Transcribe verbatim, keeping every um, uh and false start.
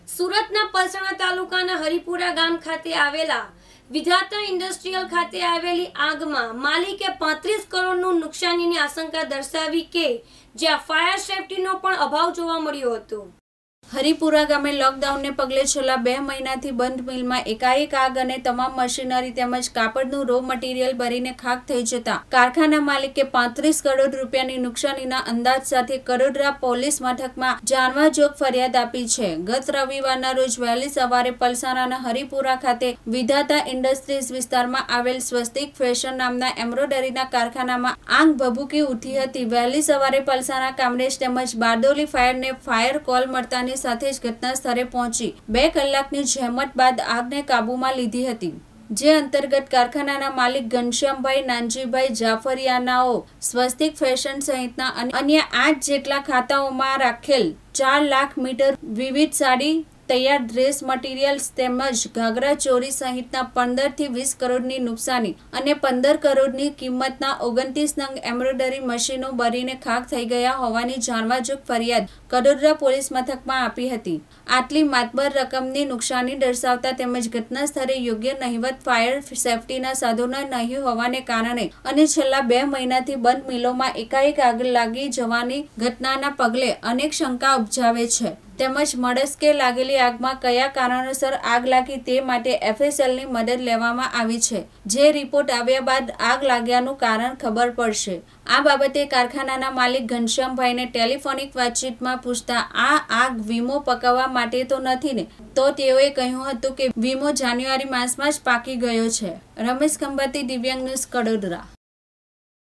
સુરતના પલસાણા તાલુકાના હરિપુરા ગામ ખાતે આવેલા વિધાતા ઇન્ડસ્ટ્રીયલ ખાતે આવેલી આગમાં માલિકે પાંત્રીસ કરોડનું નુકસાનીની આશંકા દર્શાવી કે જ્યાં ફાયર સેફટીનો પણ અભાવ જોવા મળ્યો હતો। હરિપુરા ગામે લોકડાઉનને પગલે છેલ્લા બે મહિનાથી બંધ મિલમાં એકાએક આગ અને તમામ મશીનરી તેમજ કાપડનું રો મટીરીયલ બળીને ખાખ થઈ જતા કારખાના માલિકે પાંત્રીસ કરોડ રૂપિયાની નુકસાનીના અંદાજ સાથે કરોડરા પોલીસ મથકમાં જાણવાજોગ ફરિયાદ આપી છે। ગત રવિવારના રોજ વહેલી સવારે પલસાણાના હરિપુરા ખાતે વિધાતા ઇન્ડસ્ટ્રીઝ વિસ્તારમાં આવેલ સ્વસ્તિક ફેશન નામના એમ્બ્રોઇડરીના કારખાનામાં આગ ભભૂકી ઉઠી હતી। વહેલી સવારે પલસાણા કામરેજ તેમજ બારડોલી ફાયરને ફાયર કોલ મળતાની સાથે જ ઘટના સ્થળે પહોંચી બે કલાકની જહેમત બાદ આગને કાબૂમાં લીધી હતી, જે અંતર્ગત કારખાનાના માલિક ઘનશ્યામભાઈ નાનજીભાઈ જાફરિયાનાઓ સ્વસ્તિક ફેશન સહિતના અન્ય આઠ જેટલા ખાતાઓમાં રાખેલ ચાર લાખ મીટર વિવિધ સાડી તૈયાર ડ્રેસ મટીરિયલ્સ તેમજ ઘાઘરા ચોરી સહિતના પંદર થી વીસ કરોડની નુકસાની અને પંદર કરોડની કિંમતના ઓગણત્રીસ નંગ એમ્બ્રોઇડરી મશીનો બળીને ખાખ થઈ ગયા હોવાની જાણવાજોગ ફરિયાદ કડોદરા પોલીસ મથકમાં આપી હતી। આટલી માતબર રકમની નુકસાની દર્શાવતા તેમજ ઘટના સ્થળે યોગ્ય નહિવત ફાયર સેફટીના સાધનો નહીં હોવાને કારણે અને છેલ્લા બે મહિનાથી બંધ મિલોમાં એકાએક આગ લાગી જવાની ઘટનાના પગલે અનેક શંકા ઉપજાવે છે તેમજ મળસ્કે લાગેલી આગમાં કયા કારણોસર આગ લાગી તે માટે એફએસએલની મદદ લેવામાં આવી છે, જે રિપોર્ટ આવ્યા બાદ આગ લાગ્યાનું કારણ ખબર પડશે। આ બાબતે કારખાનાના માલિક ઘનશ્યામભાઈને ટેલિફોનિક વાતચીતમાં પૂછતા આ આગ વીમો પકાવવા માટે તો નથી ને, તો તેઓએ કહ્યું હતું કે વીમો જાન્યુઆરી માસમાં જ પાકી ગયો છે। રમેશ ખંભાતી, દિવ્યાંગ ન્યૂઝ, કડોદરા।